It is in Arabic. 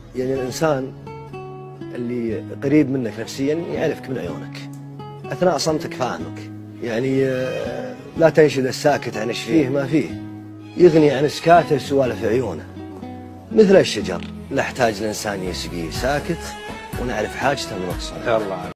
يعني الإنسان اللي قريب منك نفسيا يعرفك من عيونك، أثناء صمتك فاهمك. يعني لا تنشد الساكت عن فيه ما فيه، يغني عن سكاته سوالف عيونه. مثل الشجر لا يحتاج الإنسان يسقيه، ساكت ونعرف حاجته من مقصود.